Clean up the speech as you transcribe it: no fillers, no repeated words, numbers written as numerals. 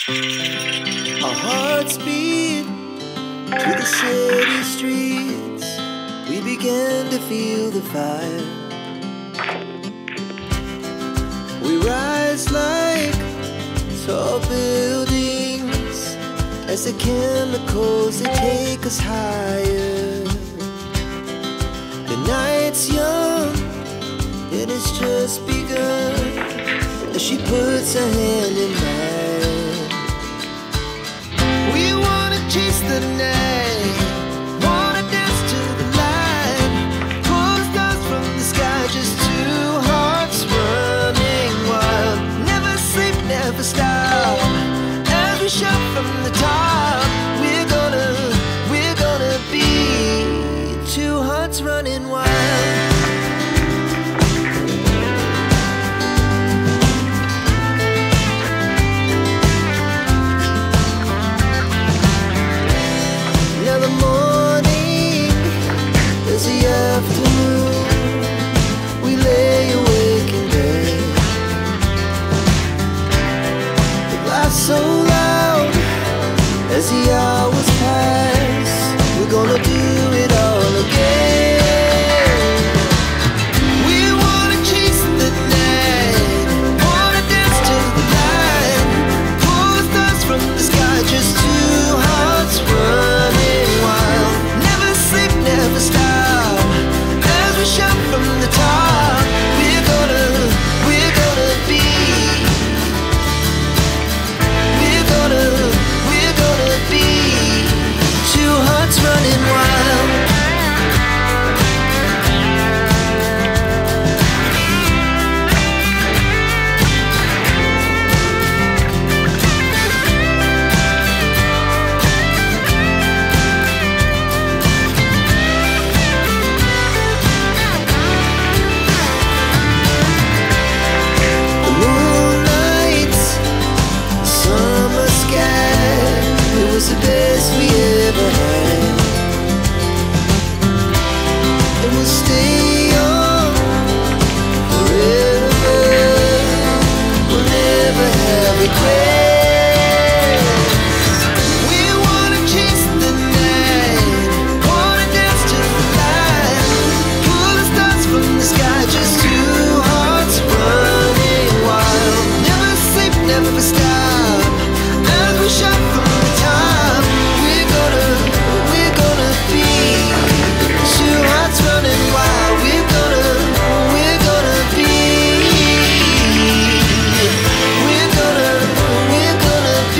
Our hearts beat to the city streets. We began to feel the fire. We rise like tall buildings as the chemicals, they take us higher. The night's young, it has just begun, as she puts her hand in mine. We wanna chase the night, wanna dance to the light, pull stars from the sky, just two hearts running wild. Never sleep, never stop, as we shout from the top. We're gonna be two hearts running wild. Afternoon, we lay awake in bed. It lasts so long.